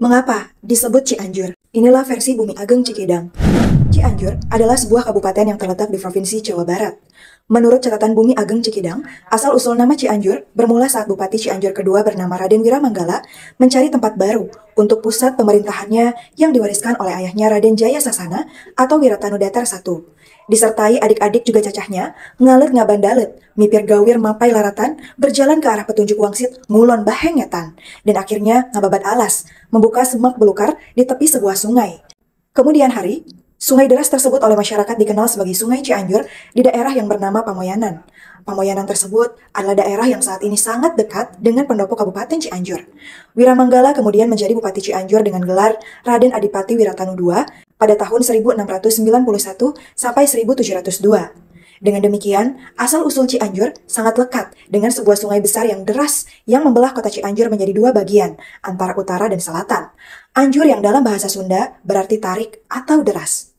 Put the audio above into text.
Mengapa disebut Cianjur? Inilah versi Bumi Ageng Cikidang. Cianjur adalah sebuah kabupaten yang terletak di Provinsi Jawa Barat. Menurut catatan Bumi Ageng Cikidang, asal-usul nama Cianjur bermula saat Bupati Cianjur kedua bernama Raden Wiramanggala mencari tempat baru untuk pusat pemerintahannya yang diwariskan oleh ayahnya Raden Jaya Sasana atau Wiratanudatar I. Disertai adik-adik juga cacahnya, ngalet ngabandalet, mipir gawir mapai laratan, berjalan ke arah petunjuk wangsit ngulon bahengetan, dan akhirnya ngababat alas, membuka semak belukar di tepi sebuah sungai. Kemudian hari, sungai deras tersebut oleh masyarakat dikenal sebagai Sungai Cianjur di daerah yang bernama Pamoyanan. Pamoyanan tersebut adalah daerah yang saat ini sangat dekat dengan pendopo Kabupaten Cianjur. Wiramanggala kemudian menjadi Bupati Cianjur dengan gelar Raden Adipati Wiratanu II pada tahun 1691 sampai 1702. Dengan demikian, asal-usul Cianjur sangat lekat dengan sebuah sungai besar yang deras yang membelah kota Cianjur menjadi dua bagian, antara utara dan selatan. Anjur yang dalam bahasa Sunda berarti tarik atau deras.